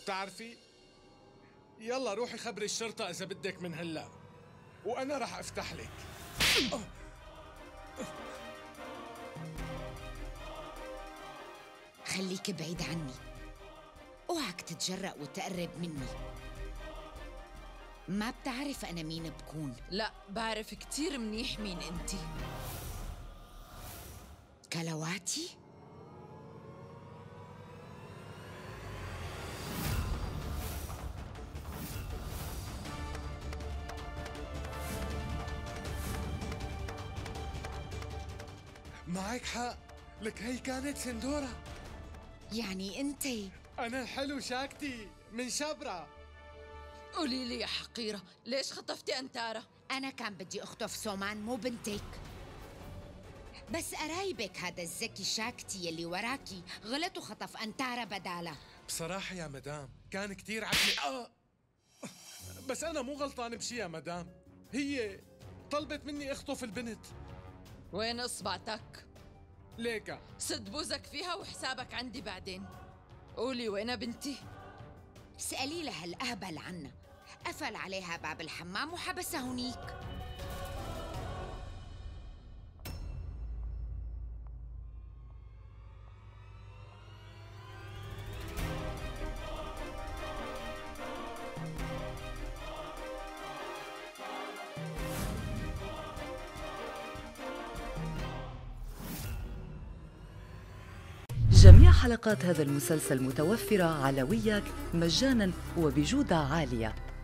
بتعرفي، يلا روحي خبري الشرطة إذا بدك من هلا، وأنا رح أفتح لك. خليك بعيد عني، اوعك تتجرأ وتقرب مني. ما بتعرف أنا مين بكون. لا، بعرف كتير منيح مين انتي. كلواتي؟ معك حق، لك هي كانت سندورة. يعني أنت؟ أنا الحلو شاكتي من شبرا. قولي لي يا حقيرة، ليش خطفتي أنتارا؟ أنا كان بدي أخطف سومان مو بنتك، بس قرايبك هذا الزكي شاكتي يلي وراكي غلط وخطف أنتارا بدالها. بصراحة يا مدام كان كتير عجلي. بس أنا مو غلطان بشي يا مدام، هي طلبت مني أخطف البنت. وين إصبعتك؟ ليكا سد بوزك فيها وحسابك عندي بعدين. قولي وين بنتي؟ اسألي لها الأهبل عنا، قفل عليها باب الحمام وحبسها هونيك. جميع حلقات هذا المسلسل متوفرة على وياك مجاناً وبجودة عالية.